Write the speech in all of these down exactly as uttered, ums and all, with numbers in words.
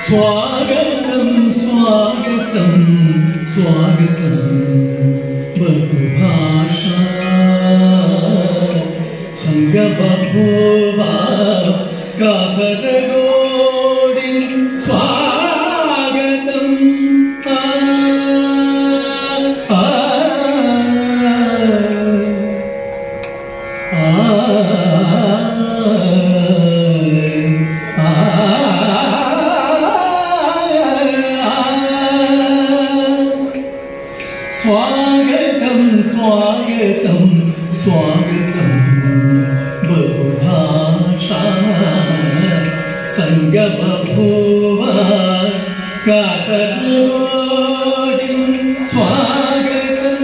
स्वागतं स्वागतं स्वागतं बहुभाषा संगबभूवा कासरगोडी स्वागतं आ आ स्वागतं स्वागतं स्वागतं बहुभाषा संगबभूवा कासरगोडी स्वागतं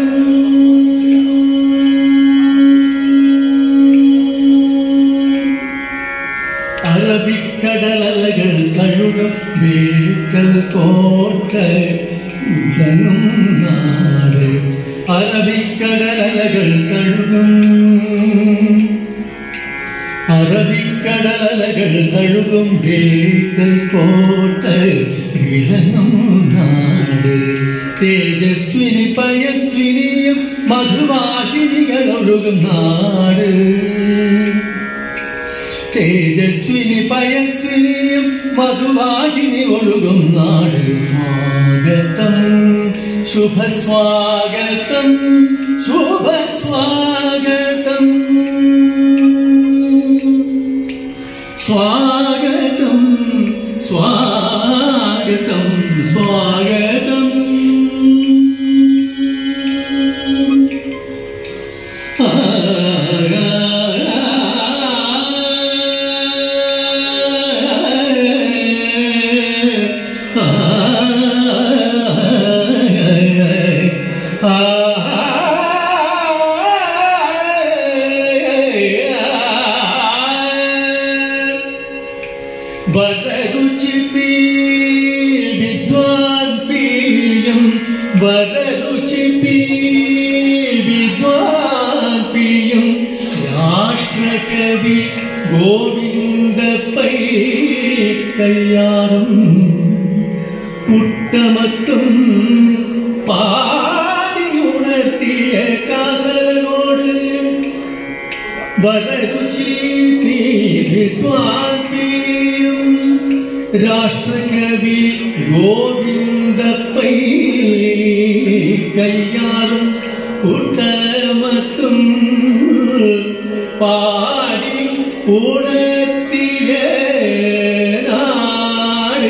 അറബിക്കടലകൾ തഴുകും ബേക്കൽ കോട്ട ഉലനും നാട് അറബിക്കടലകൾ തഴുകും അറബിക്കടലകൾ തഴുകും ബേക്കൽ കോട്ട ഇളനും നാട് തേജസ്വിനി പയസ്വിനിയും മധുവാഹിനികൾ ഒഴുകും നാട് തേജസ്വിനി പയസ്വിനിയും മധുവാഹിനി ഒഴുകും നാട് സ്വാഗതം ശുഭസ്വാഗതം ശുഭസ്വാഗതം സ്വാഗതം സ്വാഗതം സ്വാഗതം വരരുചിപ്പി വിദ്വാൻ പിയം വരരുചിപ്പി വിദ്വാൻ പിയം രാഷ്ട്രകവി ഗോവിന്ദ പൈ കയ്യാറും കുട്ടമത്തും പാടിയുണർത്തിയ കാസർഗോഡ് വരരുചിപ്പി വിദ്വാൻ പിയം രാഷ്ട്രകവി ഗോവിന്ദ പൈ കയ്യാറും കുട്ടമത്തും പാടി ഉണർത്തിയ നാട്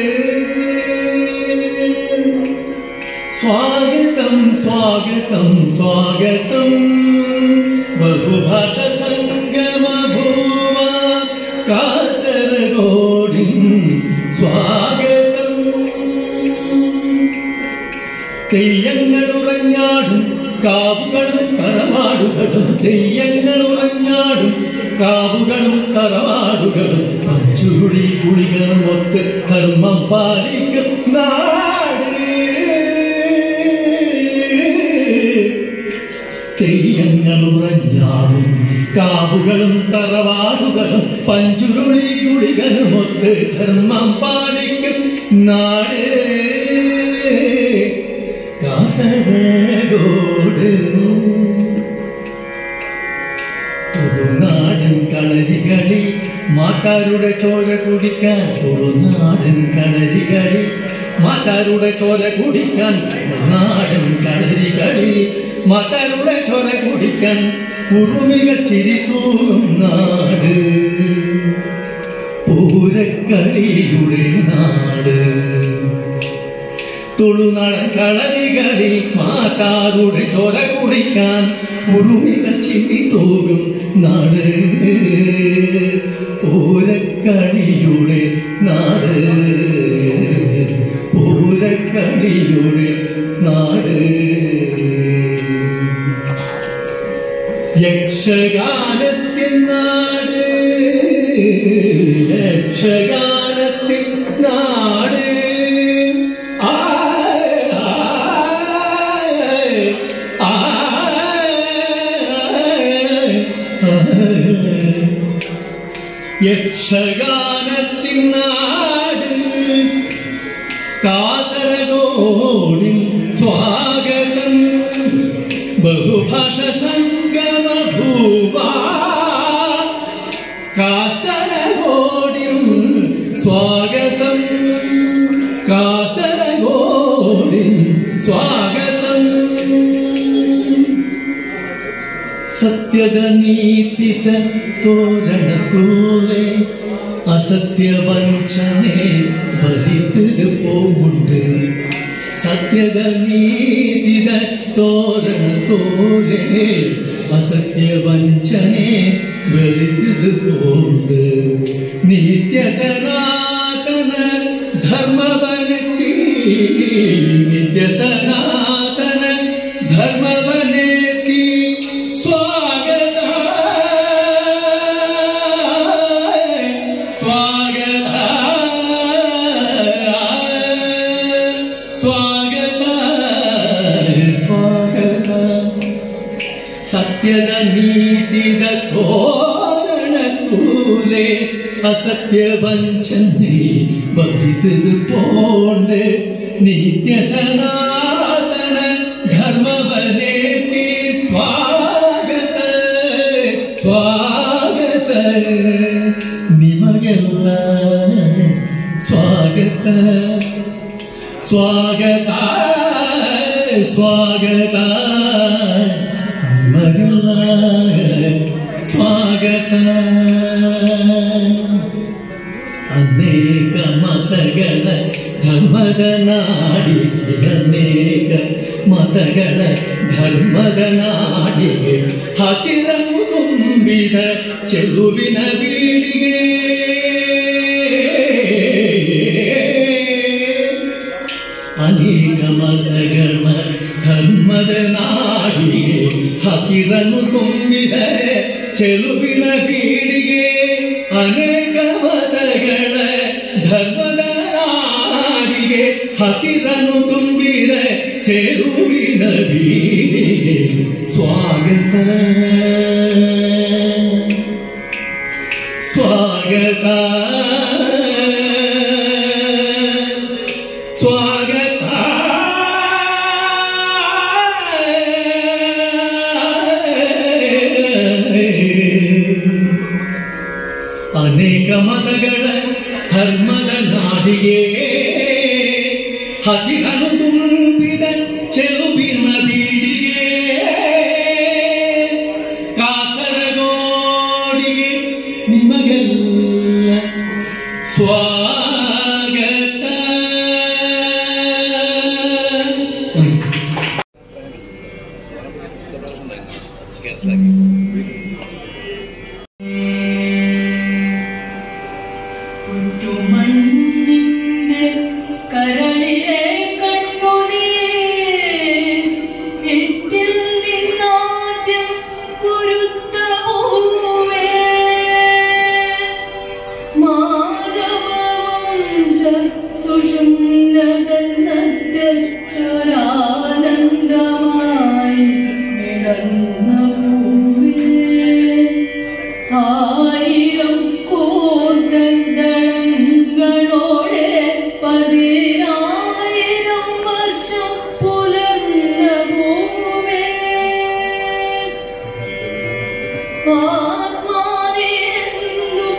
സ്വാഗതം സ്വാഗതം സ്വാഗതം ബഹുഭാഷ സംഗമഭൂവ കാസർഗോഡ് സ്വാഗതം തെയ്യങ്ങൾ ഉറഞ്ഞാടും കാവുകളും തറവാടുകളും തെയ്യങ്ങൾ ഉറഞ്ഞാടും കാവുകളും തറവാടുകളും പഞ്ചുരുളി കുളികളും ഒത്ത് ധർമ്മം പാലിക്കും നാട് തെയ്യങ്ങൾ ഉറഞ്ഞാടും കാവുകളും തറവാടുകളും പഞ്ചുരുളി കുളികളും ഒത്ത് ധർമ്മം പാലിക്കും നാട് കാസർഗോഡ് തുളുനാടൻ കളരികളി മാക്കാരുടെ ചോര കുടിക്കാൻ തുളുനാടൻ കളരികളി മാക്കാരുടെ ചോര കുടിക്കാൻ തുളുനാടൻ കളരികളി മാക്കാരുടെ ചോര കുടിക്കാൻ ഉറുമികൾ ചിരിതൂകും നാട് പൂരക്കളിയുടെ നാട് തുളുനാടൻ കളരികളിൽ മാതാരുടെ ചോര കുടിക്കാൻ ഉറുമികൾ ചിരിതൂകും നാട് പൂരക്കളിയുടെ നാട് പൂരക്കളിയുടെ നാട് യക്ഷഗാനത്തിൻ നാട് യക്ഷഗാനത്തിൻ നാട് യക്ഷഗാനത്തിൻ നാട് കാസർഗോഡിൻ സ്വാഗതം ബഹുഭാഷ സംഗമ ഭൂവാ കാസർഗോഡിൻ സ്വാഗതം കാസർഗോഡിൻ സ്വാഗതം സത്യത നീതിത തോരണത്തൂലെ അസത്യവഞ്ചനെ ബലിത് പോണ്ട് സത്യത നീതിത തോരണത്തൂലെ അസത്യവഞ്ചനെ ബലിത് പോണ്ട് നിത്യസനാതന ധർമ്മവനത്തി നിത്യസനാതന ധർമ്മവനത്തി സ്വാഗത സ്വാഗത സ്വാഗത സ്വാഗത സത്യത നീതിത തോരണത്തൂലെ അസത്യവഞ്ചനെ ബലിത് പോണ്ട് നിത്യസനാതന ധർമ്മവനേതി സ്വാഗത സ്വാഗത നിമಗೆಲ್ಲ ಸ್ವಾಗತ ಸ್ವಾಗತ ಸ್ವಾಗತ ನಿಮಗೆಲ್ಲ ಸ್ವಾಗತ ಅನೇಕ ಮತಗಳ ಧರ್ಮದ ನಾಡಿಗೆ ಅನೇಕ ಮತಗಳ ಧರ್ಮದ ನಾಡಿಗೆ ಹಸಿರನ್ನು ತುಂಬಿದ ಚೆಲುವಿನ ಬೀಡಿಗೆ ಅನೇಕ ಮತಗಳ ಧರ್ಮದ ನಾಡಿಗೆ ಹಸಿರನ್ನು ತುಂಬಿದ ಚೆಲುವಿನ ಬೀಡಿಗೆ ಅನೇಕ ಮತಗಳ ಧರ್ಮದ ನಾಡಿಗೆ ಹಸಿರನ್ನು ತುಂಬಿದ ಚೆಲುವಿನ ಬೀಡಿಗೆ ಸ್ವಾಗತ ಸ್ವಾಗತ ಸ್ವಾಗತ ಅನೇಕ ಮತಗಳ ಧರ್ಮದ ನಾಡಿಗೆ ಹಸಿರನ್ನು ತುಂಬಿದ ಚೆಲುವಿನ ಬೀಡಿಗೆ ಕಾಸರಗೋಡಿಗೆ ನಿಮಗೆಲ್ಲ ಸ್ವಾಗತ. മണ്ണിന്റെ കരളിലെ കണ്ണുനീർ എന്നിൽ നിന്നാദ്യം കുരുത്ത പൂവേ മാധവവംശ സുഷുമ്നതന്നത്തൊരാനന്ദമായി വിടർന്ന പൂവേ ആയിരം കൂർത്തങ്ങളോടെ പതിനായിരം വർഷം പുലർന്ന ഭൂമേ ആത്മാവിനെന്നും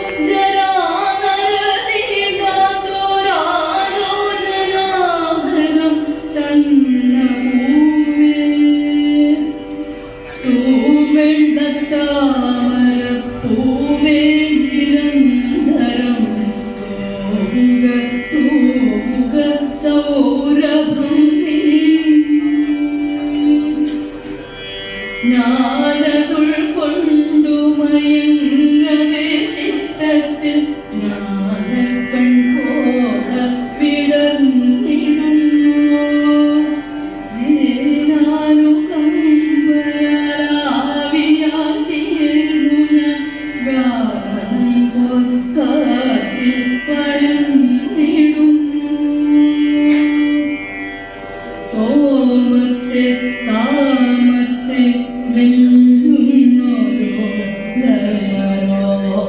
ജരാനരതീണ്ടാതൊരാലോചനാമൃതം തന്ന ഭൂമേ തൂമെണ്ണത്താമര പൂവേ നിരന്തരം തൂവുക തൂവുക സൗരഭം നീ ജ്ഞാനതുൾക്കൊണ്ടു മയങ്ങവേ ചിത്തത്തിൽ ജ്ഞാനക്കൺകോട വിടർന്നിടുന്നു നേനാനുകമ്പയാലാവിയാൽ തീർന്നു ഞാൻ ഗാനം പോൽ കാറ്റിൽ പരന്നിടുന്നു സോമത്തെ സാമത്തെ വെല്ലുന്നോരോ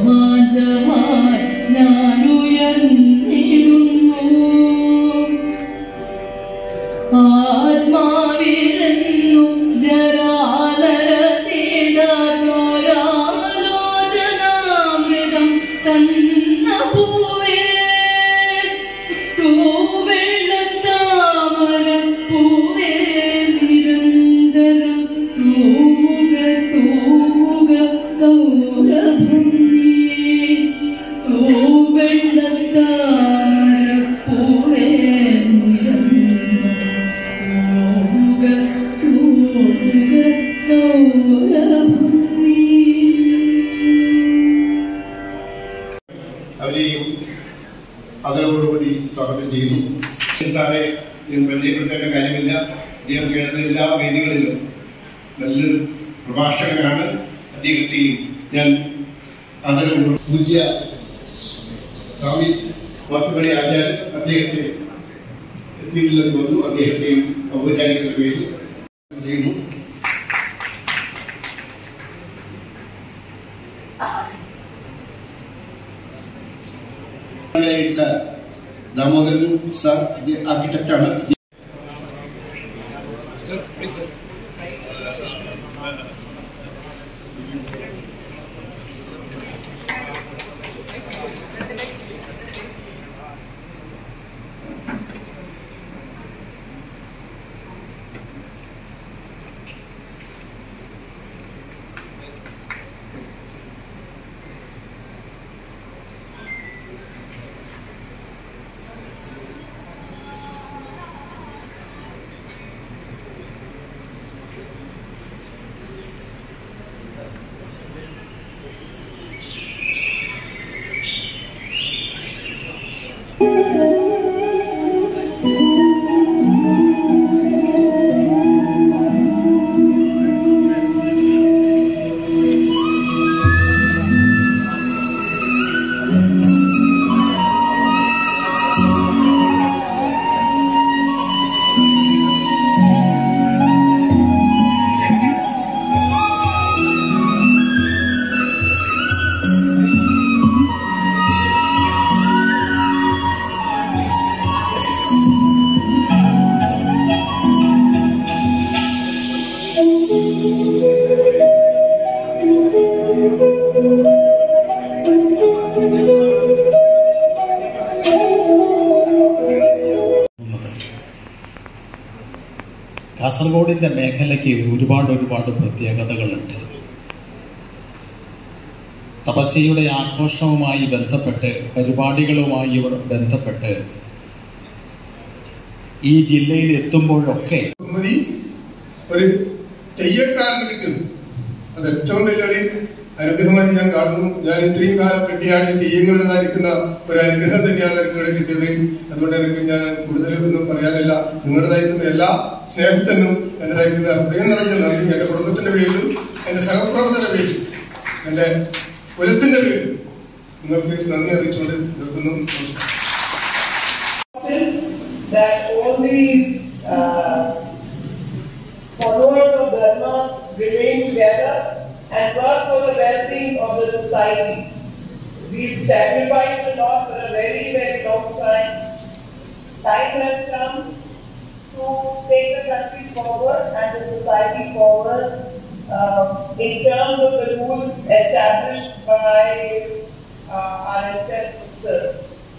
ലയരോമാഞ്ചമായി ഞാനുയർന്നിടുന്നു സാറെ ഞാൻ പരിചയപ്പെടുത്തേണ്ട കാര്യമില്ല. അദ്ദേഹം കേട്ടത് എല്ലാ വേദികളിലും നല്ലൊരു പ്രഭാഷകനാണ്. അദ്ദേഹത്തെയും ഞാൻ ആദരവ് പൂജ്യ സ്വാമി വാക്കുകളെ ആചാര്യൻ അദ്ദേഹത്തെ എത്തിയില്ലെന്ന് വന്നു. അദ്ദേഹത്തെയും ഔപചാരികത പേരിൽ ചെയ്യുന്നു. ദാമോദരൻ സാർ ആർക്കിടെക്റ്റാണ്. കാസർഗോഡിൻ്റെ മേഖലയ്ക്ക് ഒരുപാട് ഒരുപാട് പ്രത്യേകതകളുണ്ട്. തപസ്യയുടെ ആഘോഷവുമായി ബന്ധപ്പെട്ട് പരിപാടികളുമായി ബന്ധപ്പെട്ട് ഈ ജില്ലയിൽ എത്തുമ്പോഴൊക്കെ ഒരു തെയ്യക്കാരന് കിട്ടുന്നു. അത് ഏറ്റവും വലിയൊരു അനുഗ്രഹമായി ഞാൻ കാണുന്നു. ഞാൻ ഇത്രയും കാലം വെട്ടിയാടി തെയ്യങ്ങളുടേതായിരിക്കുന്ന ഒരു അനുഗ്രഹം തന്നെയാണ് എനിക്ക് ഇവിടെ കിട്ടിയത്. അതുകൊണ്ട് എനിക്ക് ഞാൻ കൂടുതലൊന്നും പറയാനില്ല. നിങ്ങളുടേതായിരിക്കുന്ന എല്ലാ സ്നേഹത്തിനും എന്റേതായിരിക്കുന്ന ഹൃദയം നിറഞ്ഞ നന്ദി എന്റെ കുടുംബത്തിന്റെ പേരിലും എന്റെ സഹപ്രവർത്തന പേരിലും എന്റെ കുലത്തിന്റെ പേരിലും നിങ്ങൾക്ക് നന്ദി അറിയിച്ചുകൊണ്ട് നിർത്തുന്നു. Followers of Dharma remain together and work for the well-being of the society. We've sacrificed a lot for a very, very long time. Time has come to take the country forward and the society forward uh, in terms of the rules established by uh, our ancestors.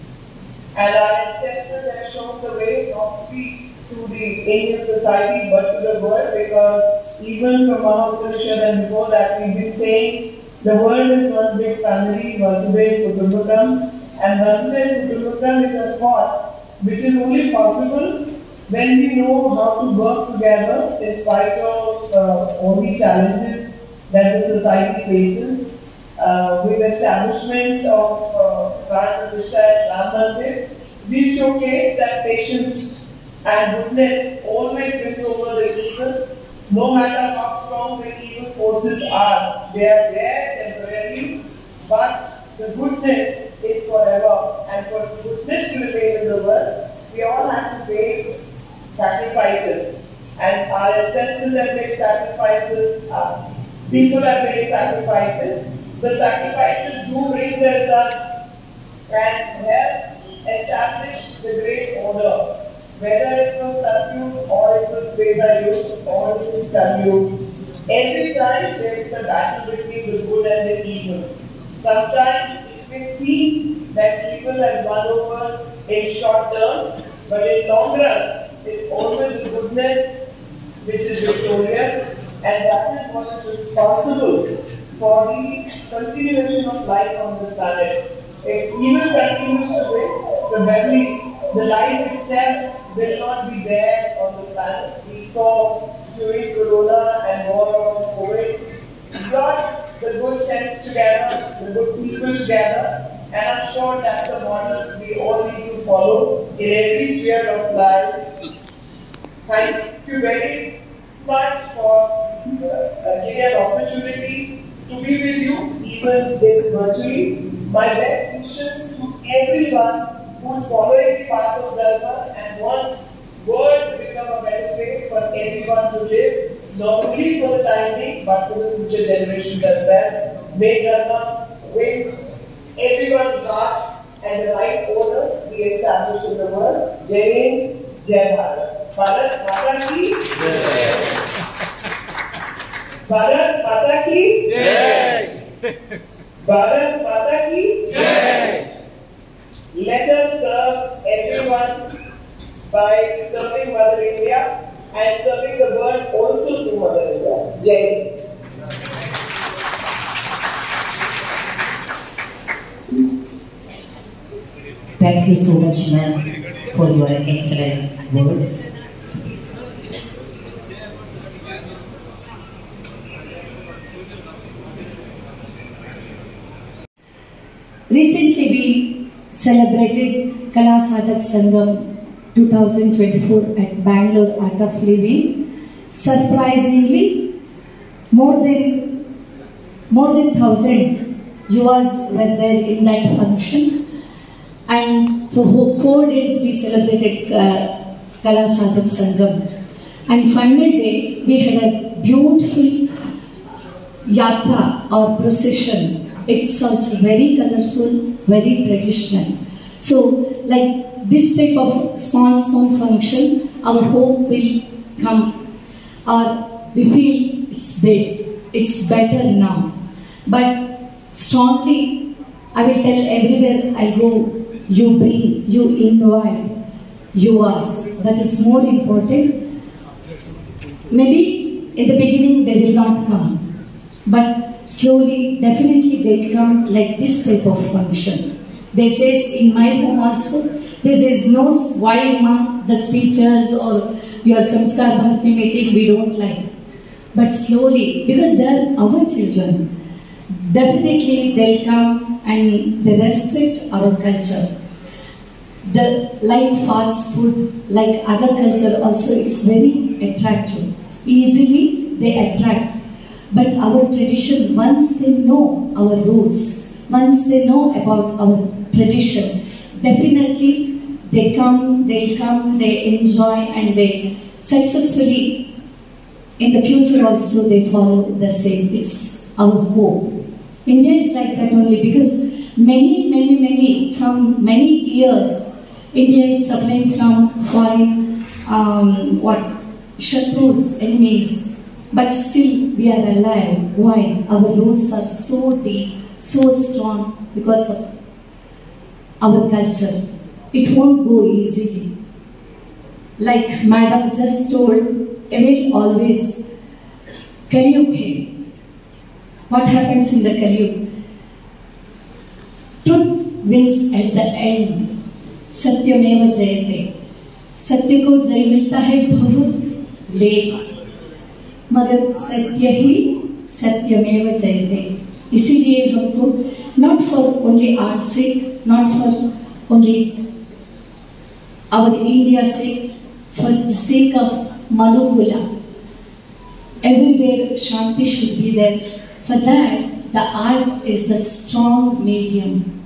And our ancestors have shown the way not only to the Indian society but to the world, because even from Mahapurushad and before that we've been saying the world is one big family, Vasudhaiva Kutumbakam, and Vasudhaiva Kutumbakam is a thought which is only possible when we know how to work together in spite of uh, all the challenges that the society faces. Uh, with the establishment of Pran Pratishtha at Ram Mandir, we showcase that patience and goodness always wins over the evil. No matter how strong the evil forces are, they are there temporarily, but the goodness is forever. And for goodness to remain in the world, we all have to pay sacrifices. And our ancestors have made sacrifices, our people have made sacrifices. The sacrifices do bring the results and help establish the great order. Whether it was Satyug or it was Veda Yuga or it was Kalyug, every time there is a battle between the good and the evil. Sometimes it may seem that evil has won over in short term, but in long run, it's always the goodness which is victorious, and that is what is responsible for the continuation of life on this planet. If evil continues to win, probably the life itself will not be there on the planet. We saw during Corona and war on COVID, brought the good sense together, the good people together, and I'm sure that's a model we all need to follow. in every sphere of life. Thank you very much for uh, giving an opportunity to be with you, even if virtually. My best wishes to everyone who's following the path of Dharma and wants world to become a better place for everyone to live, not only for the time being, but for the future generations as well. May Dharma win everyone's heart and the right order be established in the world. Jai Hind, Jai Bharat. Bharat Mata Ki Jai. Bharat Mata Ki Jai. Bharat Mata Ki Jai. Let us serve everyone by serving Mother India and serving the world also to Mother India. Jai. Thank you so much, ma'am, for your excellent words. Recently, we celebrated Kala Sadhak Sangam twenty twenty-four at Bangalore Art of Living. Surprisingly, more than more than thousand Yuvas were there in that function. And for four days we celebrated uh, Kala Sadhak Sangam. And final day we had a beautiful yatra or procession. It's also very colorful, very traditional. So like this type of small small function, our hope will come. Or we feel it's big, it's better now. But strongly I will tell everywhere I go, you bring, you invite, you ask. That is more important. Maybe in the beginning they will not come, but slowly, definitely they will come like this type of function. They say in my home also, there is no why ma, the speeches or your Samskar Bharti meeting we don't like. But slowly, because they are our children, definitely they'll come and they respect our culture. The like fast food, like other culture also, it's very attractive. Easily they attract. But our tradition, once they know our roots, once they know about our tradition, definitely they come, they come, they enjoy, and they successfully, in the future also they follow the same. It's our hope. India is like that only because many, many, many, from many years, India is suffering from foreign, um, what, shatrus, enemies. But still we are alive. Why? Our roots are so deep, so strong because of our culture. It won't go easily. Like Madam just told, Emil always, Kaliyug hai. What happens in the Kaliyug? Truth wins at the end. Satyameva jayate. Satya ko jay milta hai bahut late. मगर सत्य ही सत्यमेव जयते. इसीलिए हमको not for only our sake, not for only our India sake, for the sake of Manukula, everywhere Shanti should be there. For that, the art is the strong medium.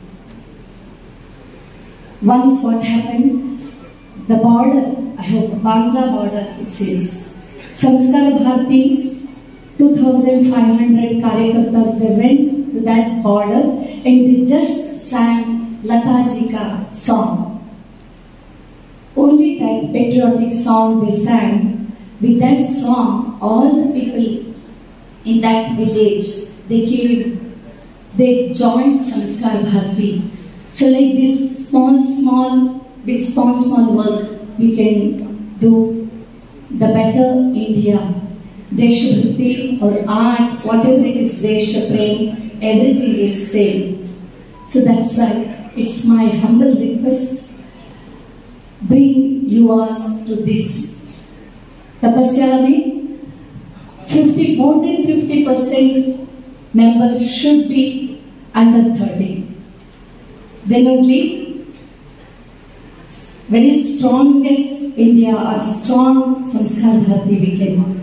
Once what happened, the border, I hope Bangla border it says, Samskar Bharti's two thousand five hundred Karyakartas, they went to that border and they just sang Lata Ji ka song. Only that patriotic song they sang. With that song, all the people in that village, they came, they joined Samskar Bharti. So like this small, small, with small, small work, we can do the better India. Deshabhakti or art, whatever it is, Desha Prem, everything is same. So that's why it's my humble request, bring Yuvas to this. Tapasya mein fifty, more than fifty percent members should be under thirty. Then only very strongest India or strong Samskar Bharati we can.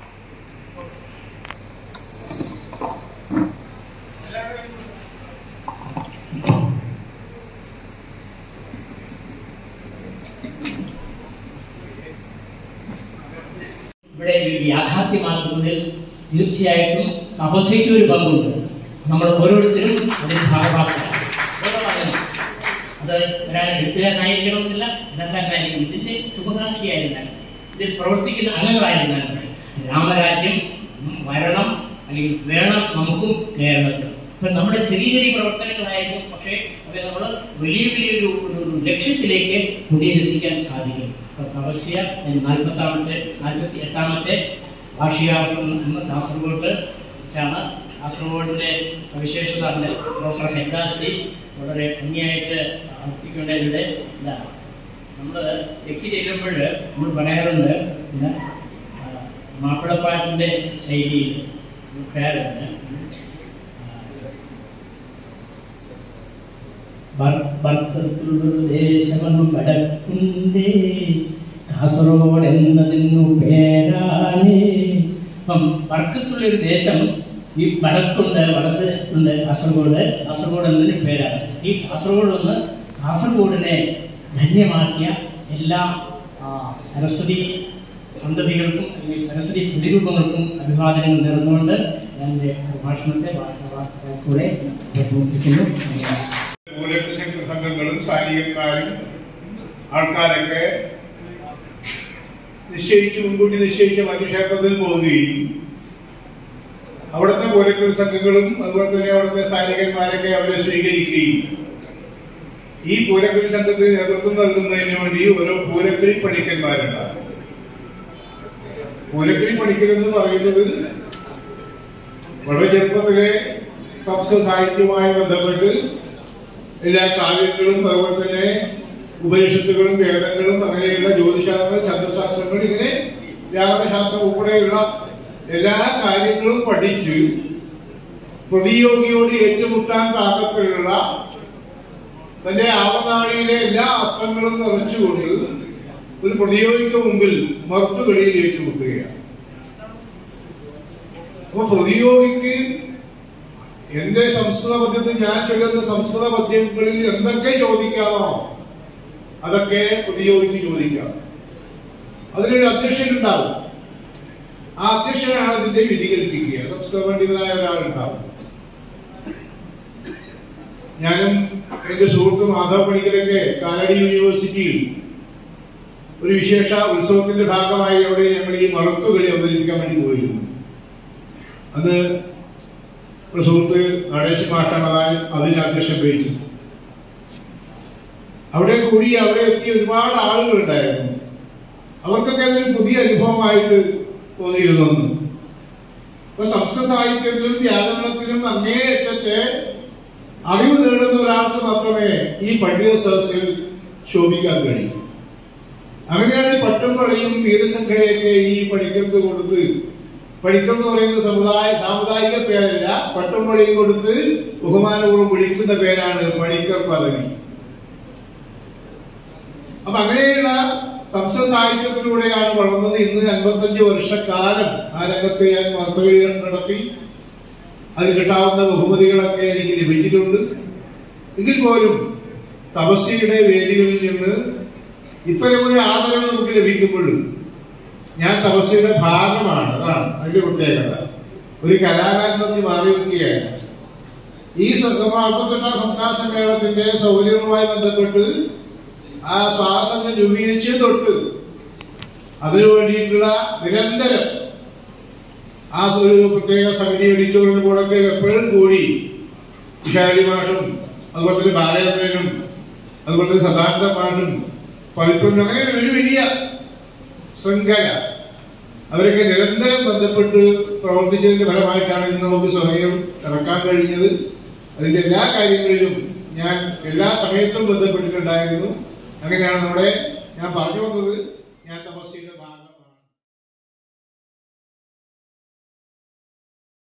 ഇവിടെ യാഥാർത്ഥ്യമാക്കുന്നതിൽ തീർച്ചയായിട്ടും തപസ്യയ്ക്ക് ഒരു പങ്കുണ്ട്. നമ്മൾ ഓരോരുത്തരും അതിന് ഭാഗമാക്കുക. അത് ഒരാൾ എഴുത്തുകാരനായിരിക്കണമെന്നില്ല, ഗ്രന്ഥകാരനായിരിക്കണം, ഇതിന്റെ ശുഭകാക്ഷിയായിരുന്നാലും ഇതിൽ പ്രവർത്തിക്കുന്ന അംഗങ്ങളായിരുന്നാലും രാമരാജ്യം വരണം അല്ലെങ്കിൽ വേണം നമുക്കും കേരളത്തിൽ. ഇപ്പം നമ്മുടെ ചെറിയ ചെറിയ പ്രവർത്തനങ്ങളായിരിക്കും, പക്ഷേ അവരെ നമ്മൾ വലിയ വലിയൊരു ഒരു ലക്ഷ്യത്തിലേക്ക് കൊടിയെത്തിക്കാൻ സാധിക്കും. ഇപ്പം തപസ്യ നാൽപ്പത്താമത്തെ നാൽപ്പത്തി എട്ടാമത്തെ വാർഷികാഘോഷം ഇന്ന് കാസർഗോഡ് വെച്ചാണ്. കാസർഗോഡിന്റെ സവിശേഷത അതിന്റെ പ്രൊഫസർ ഹെഗ്ദാസി വളരെ ഭംഗിയായിട്ട് ആവർത്തിക്കേണ്ടതിലൂടെ ഇതാണ്. നമ്മൾ തെക്ക് ചെല്ലുമ്പോൾ നമ്മൾ പറയാറുണ്ട് പിന്നെ മാപ്പിളപ്പാട്ടിന്റെ ശൈലിയിൽ പറയാറുണ്ട് ദേശമെന്നും വടക്കുണ്ടേ കാസർഗോഡ് എന്നതിനു പേരാണ്. അപ്പം വടക്കത്തുള്ളൊരു ദേശം ഈ വടക്കുണ്ട്, വടക്കുണ്ട് കാസർഗോഡ്. കാസർഗോഡ് എന്നതിന് പേരാണ്. ഈ കാസർഗോഡ് ഒന്ന് കാസർഗോഡിനെ ധന്യമാക്കിയ എല്ലാ സരസ്വതി സന്തതികൾക്കും അല്ലെങ്കിൽ സരസ്വതി പ്രതിരൂപങ്ങൾക്കും അഭിവാദനങ്ങൾ നേർന്നുകൊണ്ട് ഞാൻ എൻ്റെ പ്രഭാഷണത്തെ കൂടെ പ്രസംഗിക്കുന്നു. സംഘങ്ങളും സൈനികന്മാരും ആൾക്കാരൊക്കെ നിശ്ചയിച്ച് മുൻകൂട്ടി നിശ്ചയിച്ച മനുഷ്യക്ഷേത്രത്തിൽ പോവുകയും അവിടുത്തെ പൂരക്കളി സംഘങ്ങളും അതുപോലെ തന്നെ അവിടുത്തെ സൈനികന്മാരൊക്കെ അവരെ സ്വീകരിക്കുകയും ഈ പൂരക്കളി സംഘത്തിന് നേതൃത്വം നൽകുന്നതിന് വേണ്ടി ഓരോ പൂരക്കളി പണിക്കന്മാരുണ്ടാകും. പൂരക്കളി പണിക്കരെന്ന് പറയുന്നത് വളരെ ചെറുപ്പത്തിലെ സംസ്കൃത സാഹിത്യവുമായി ബന്ധപ്പെട്ട് എല്ലാ കാവ്യങ്ങളും അതുപോലെ തന്നെ ഉപനിഷത്തുകളും വേദങ്ങളും അങ്ങനെയുള്ള ജ്യോതിശാസ്ത്രങ്ങൾ, ഛന്ദശാസ്ത്രങ്ങൾ, ഇങ്ങനെ വ്യാകരണശാസ്ത്രം ഉൾപ്പെടെയുള്ള എല്ലാ കാര്യങ്ങളും പഠിച്ച് പ്രതിയോഗിയോട് ഏറ്റുമുട്ടാൻ പാകത്തിലുള്ള തന്റെ ആവനാഴിയിലെ എല്ലാ അസ്ത്രങ്ങളും നിറച്ചുകൊണ്ട് ഒരു പ്രതിയോഗിക്ക് മുമ്പിൽ മറുത്തുകളിയിൽ ഏറ്റുമുട്ടുകയാണ്. അപ്പൊ പ്രതിയോഗിക്ക് എന്റെ സംസ്കൃത പദ്യത്തിൽ ഞാൻ ചൊല്ലുന്ന സംസ്കൃത പദ്യങ്ങളിൽ എന്തൊക്കെ ചോദിക്കാമോ അതൊക്കെ പ്രതിയോഗിക്ക് ചോദിക്കാം. അതിനൊരു അധ്യക്ഷനുണ്ടാവും. ആ അധ്യക്ഷനാണ് അതിന്റെ വിധി കൽപ്പിക്കുക. സംസ്കൃത പണ്ഡിതനായ ഒരാളുണ്ടാവും. ഞാനും എന്റെ സുഹൃത്ത് മാധവ പണിക്കരൊക്കെ കാലടി യൂണിവേഴ്സിറ്റിയിൽ ഒരു വിശേഷ ഉത്സവത്തിന്റെ ഭാഗമായി അവിടെ ഞങ്ങൾ ഈ മറുത്തുകളി അവതരിപ്പിക്കാൻ വേണ്ടി പോയിരുന്നു. അത് ഒരു സുഹൃത്ത് നടേശ് മാഷാണ് അതിന് അധ്യക്ഷം വഹിച്ചു. അവിടെ കൂടി അവിടെ എത്തിയ ഒരുപാട് ആളുകൾ ഉണ്ടായിരുന്നു. അവർക്കൊക്കെ അതൊരു പുതിയ അനുഭവമായിട്ട് തോന്നിയിരുന്നു. അപ്പൊ സംസ്കൃത സാഹിത്യത്തിലും വ്യാകരണത്തിലും അങ്ങേയറ്റത്തെ അറിവ് നേടുന്ന ഒരാൾക്ക് മാത്രമേ ഈ പണ്ഡിത സദസ്സിൽ ശോഭിക്കാൻ കഴിയൂ. അങ്ങനെയാണ് പട്ടുംപളയും വീരസംഖ്യയൊക്കെ ഈ പണിക്കർക്ക് കൊടുത്ത്, പണിക്കർ എന്ന് പറയുന്ന സമുദായ സാമുദായിക പേരല്ല, പട്ടുംപളയും കൊടുത്ത് ബഹുമാനപൂർവ്വം വിളിക്കുന്ന പേരാണ് പണിക്കർ പദവി. അപ്പൊ അങ്ങനെയുള്ള സംസ്കൃത സാഹിത്യത്തിലൂടെയാണ് വളർന്നത്. ഇന്ന് അൻപത്തഞ്ച് വർഷക്കാലം ആ രംഗത്ത് ഞാൻ വാർത്തകൾ നടത്തി. അത് കിട്ടാവുന്ന ബഹുമതികളൊക്കെ എനിക്ക് ലഭിച്ചിട്ടുണ്ട്. എങ്കിൽ പോലും തപസ്യയുടെ വേദികളിൽ നിന്ന് ഇത്തരമൊരു ആദരവ് നമുക്ക് ലഭിക്കുമ്പോഴും ഞാൻ തപസ്യയുടെ ഭാഗമാണ്. അതാണ് അതിന്റെ പ്രത്യേകത. ഒരു കലാകാരൻ മാറി നിൽക്കുകയാണ്. ഈ നാൽപ്പത്തെട്ടാം സംസ്ഥാന സമ്മേളനത്തിന്റെ സൗകര്യവുമായി ബന്ധപ്പെട്ട് ആ സ്വാസംഘം രൂപീകരിച്ച് തൊട്ട് അതിനു വേണ്ടിയിട്ടുള്ള നിരന്തരം ആ ഒരു പ്രത്യേക സമിതി എഡിറ്റോറിയൽ ബോർഡൊക്കെ എപ്പോഴും കൂടി വിശാലി മാഷും അതുപോലെ തന്നെ ബാലചന്ദ്രനും അതുപോലെ തന്നെ സദാനന്ദ മാഷും പവിത്രനും അങ്ങനെ ഒരു വലിയ ശൃംഖല അവരൊക്കെ നിരന്തരം ബന്ധപ്പെട്ട് പ്രവർത്തിച്ചതിന്റെ ഫലമായിട്ടാണ് ഇന്ന് നമുക്ക് സ്വയം ഇറക്കാൻ കഴിഞ്ഞത്. അതിന്റെ എല്ലാ കാര്യങ്ങളിലും ഞാൻ എല്ലാ സമയത്തും ബന്ധപ്പെട്ടിട്ടുണ്ടായിരുന്നു. അങ്ങനെയാണ് നമ്മുടെ ഞാൻ പറഞ്ഞു വന്നത്.